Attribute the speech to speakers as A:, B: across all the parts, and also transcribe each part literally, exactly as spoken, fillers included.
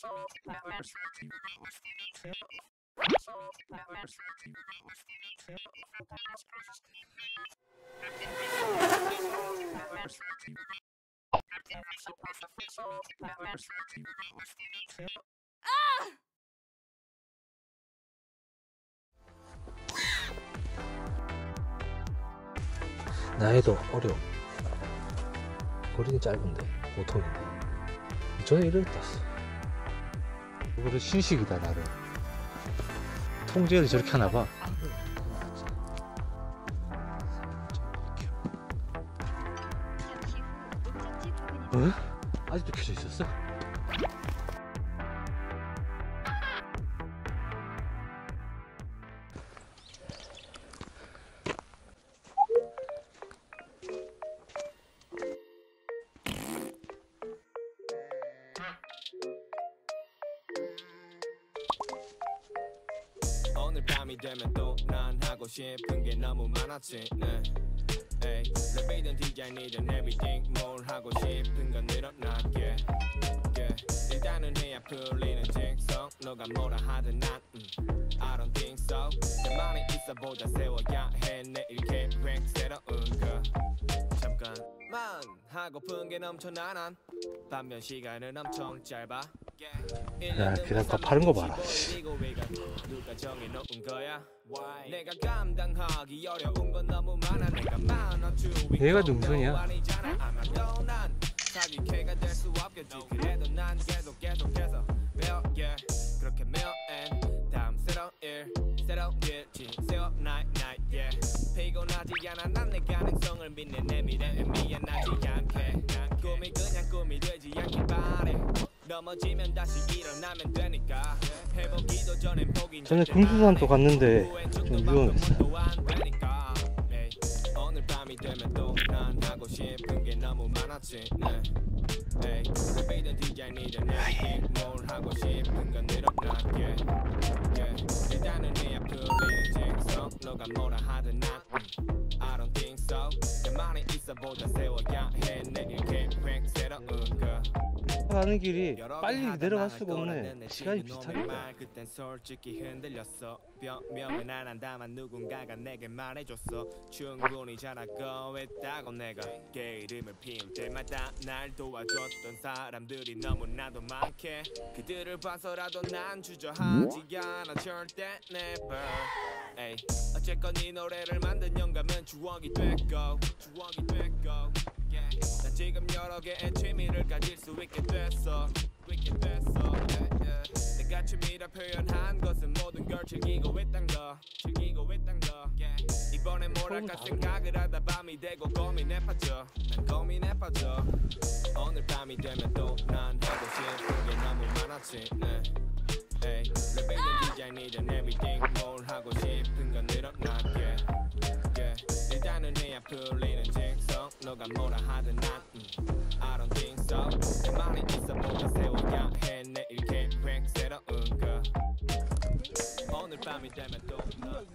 A: 나이도 어려워. 거리는 짧은데 보통인데 전에 이럴 땄어. 이거를 신식이다. 나를 통제를 저렇게 하나봐. 응? 아직도 켜져 있었어?
B: 오늘 밤이 되면 또 난 하고 싶은 게 너무 많았지. 네. 에이, 랩이든 디자인이든 everything 뭘 하고 싶은 건 늘어나게. yeah. 일단은 해야 풀리는 직성. 너가 뭐라 하든 난 음, I don't think so. 가만히 있어 보자 세워야 해 내일 계획 새로운 거. 잠깐만 하고픈 게 넘쳐나 난 반면 시간은 엄청 짧아.
A: 야, 계란 더 파른 거 봐라.
B: 누가 정해놓은 거야? 내가 감당하기 어려운 건 너무 많아. 내가 많아주고
A: 얘가 능선이야.
B: 아마도 난 사기캐가 될 수 없겠지. 그래도 난 계속 계속해서 배워. yeah. 그렇게 매일 다음 새로운 일 새로운 일 지새워 night night yeah. 피곤하지 않아 난 내 가능성을 믿는 내 미래에 미안하지 않게. 꿈이 그냥 꿈이 되지 않길 바래. 넘어지면 다시 일어나면 되니까. 해보기도 전엔 포기.
A: 전에 금수산도 갔는데 좀 위험했어.
B: 오늘 밤이 되면 또 난 하고 싶은 게 너무 많았지. 네. 랩이든 디자인이든 everything 뭘 하고 싶은 건 늘어나게. 일단은 해야 풀리는 직성. 너가 뭐라 하든 난 I don't think so. 가만히 있어 보자 세워야 해 내일 계획 새로운 거.
A: 가는 길이 빨리 내려갈 수가 없네. 시간이 비슷하니까.
B: 그땐 솔직히 흔들렸어. 변명은 안 한다만 누군가가 내게 말해줬어. 충분히 잘하고 있다고. 내가 게으름을 피울 때마다 날 도와줬던 사람들이 너무나도 많게. 그들을 봐서라도 난 주저하지 않아 절대 never. 에이, 어쨌건 이 노래를 만든 영감은 추억이 됐고 추억이 됐고 yeah. 난 지금 여러 개의 취미를 가질 수 있게 됐어 있게 됐어 yeah, yeah. 내가 취미라 표현한 것은 모든 걸 즐기고 있단 거 즐기고 있단 거 yeah. 이번엔 뭘 할까 생각을 하다 밤이 되고 고민에 빠져 난 고민에 빠져. 오늘 밤이 되면 또 난 하고 싶은 게 너무 많았지. 네. 에이, 랩이든 디자인이든 everything 뭘 하고 싶은 건 늘어나게. yeah. 일단은 해야 풀리는 직성. 너가 뭐라 하든 난 음, I don't think so. 가만히 있어 보자 세워야 해 내일 계획 새로운 거. 오늘 밤이 되면 또 난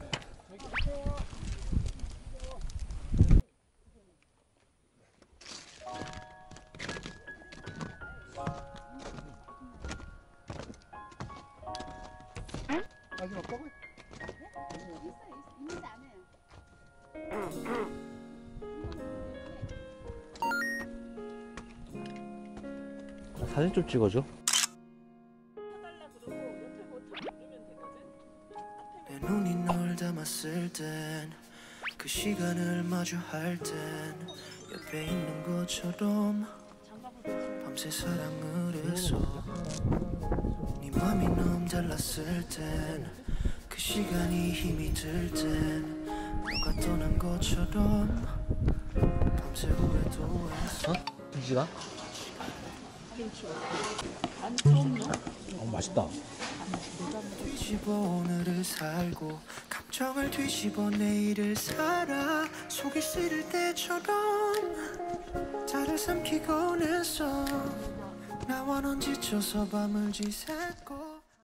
C: 마지막 거고? 있는지 안 해요.
A: 사진 좀 찍어줘.
D: 내 눈이 널 담았을 땐 그 시간을 마주할 땐 옆에 있는 것처럼 밤새 사랑을 했어. 네 맘이 너무 달랐을 땐 그 시간이 힘이 들 땐 너가 떠난 것처럼 밤새 후회도 했어.
A: 어? 김치가? 어, 맛있다.
D: 뒤집어 오늘을 살고 감정을 뒤집어 내일을 살아. 속이 쓰릴 때처럼 나를 삼키곤 했어. 나와 넌 지쳐서 밤을 지새고